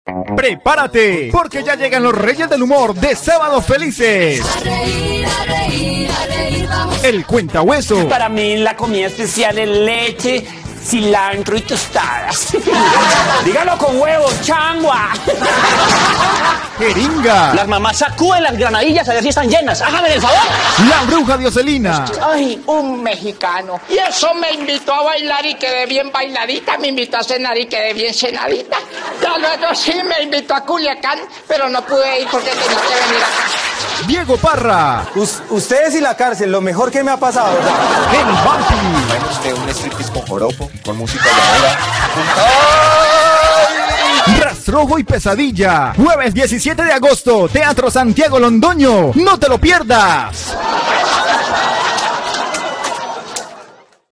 Prepárate, porque ya llegan los Reyes del Humor de Sábados Felices. A reír, a reír, a reír, vamos. El Cuentahueso. Para mí la comida especial es leche, cilantro y tostadas. Dígalo con huevos, changua. Jeringa. Las mamás sacuden las granadillas a ver si están llenas. Hágame el favor. La Bruja Dioselina. Ay, un mexicano. Y eso me invitó a bailar y quedé bien bailadita. Me invitó a cenar y quedé bien cenadita. Ya luego sí me invitó a Culiacán, pero no pude ir porque tenía que venir acá. Diego Parra. Ustedes y la cárcel, lo mejor que me ha pasado. El Bumpy. Bueno, usted un striptease con joropo, con música llanera. Rastrojo y Pesadilla. Jueves 17 de agosto, Teatro Santiago Londoño. No te lo pierdas.